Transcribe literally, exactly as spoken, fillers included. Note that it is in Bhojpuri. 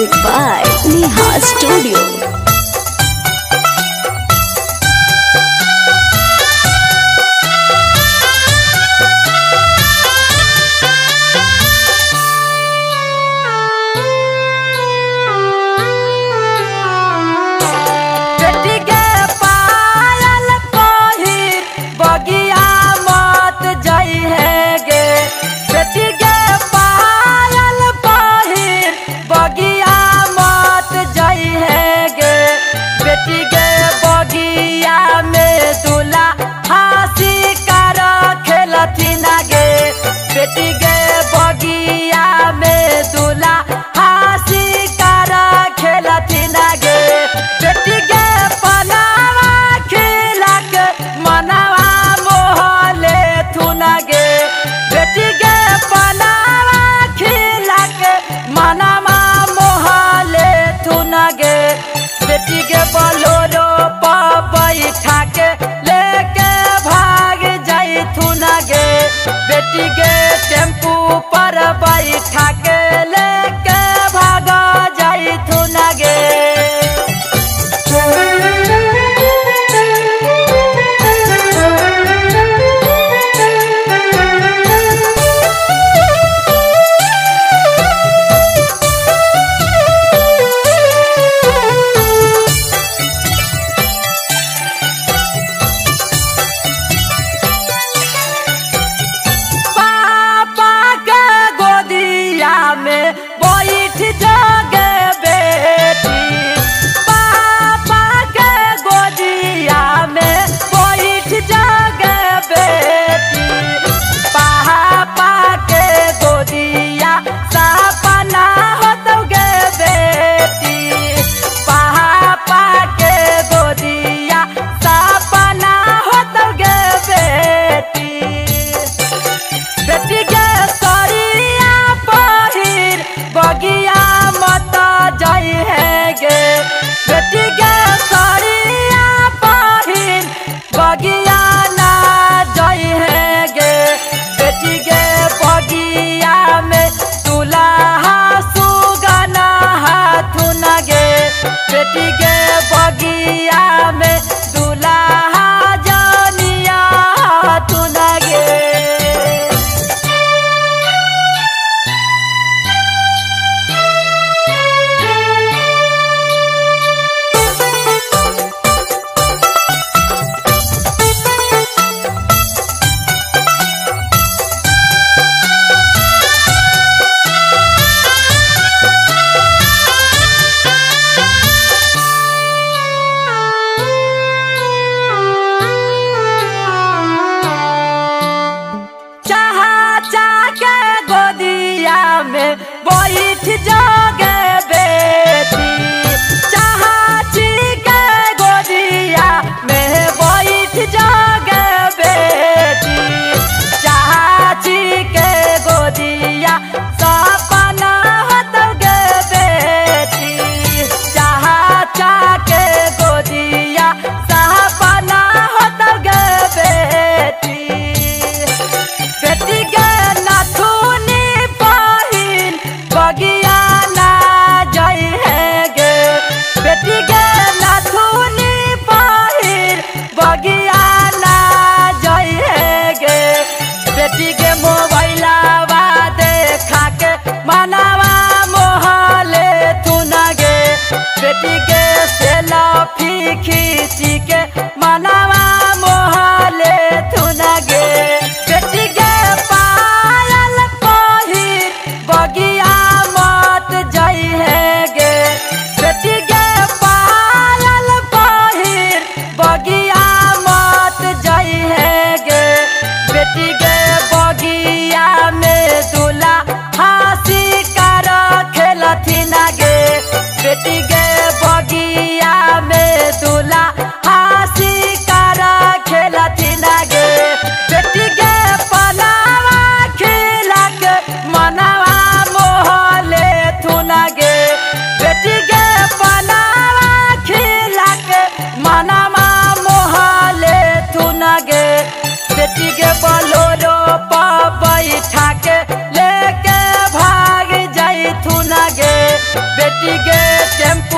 Music by Neha Studio. बेटी गे बगिया में दूल्हा हासी कारा खेलथिन गे बेटी गे पनावा खिला के मनवा मोहले थुन गे बेटी गे पनावा खिला के मनवा मोहले थुन गे बेटी गे बोलोरो पर बैठा के लेके भाग जाई थुन गे बेटी गे टेम्पू पर बैठा के लेके भागा जाई थुन गे में बैठ जागे बेटी पापा के गोदिया में बैठ जागे बेटी पापा के गोदिया सपना होतोगे बेटी पापा के गोदिया सपना होतोगे बेटी बेटी के बगिया मत जाई है गे बेटी गे सरिया पहिन बगिया ना जाई है गे बेटी गे बगिया में दूल्हा सुगना हाथुन गे बेटी गे बगिया में दूल्हा जानिया हाथुन गे में बैठ जागे बेटी चाची के गोदिया में बैठ जागे बेटी चाची के गोदिया सपना होतोगे बेटी चाचा के गोदिया सपना होतोगे बेटी बेटी के नाथुनी बगिया ना जाई है गे बेटी गे नाथुनी पहिर बगिया ना जाई है गे बेटी गे मोबाइलवा देखा के मनवा मोहले थुन गे बेटी गे सेल्फी खींची के मनवा मोहले थुन गे बेटी गे पायल पहिर बगिया जाई है गे बेटी गे पायल पहिर बगिया मत जाई है गे बेटी गे बगिया में दूल्हा हासी कारा खेलथिन गे बेटी गे बगिया में दूल्हा हासी कारा खेलथिन गे बेटी गे पनावा खिला के मनवा मोहले थुन गे बेटी गे पनावा खिला के मनवा मोह टेम्पू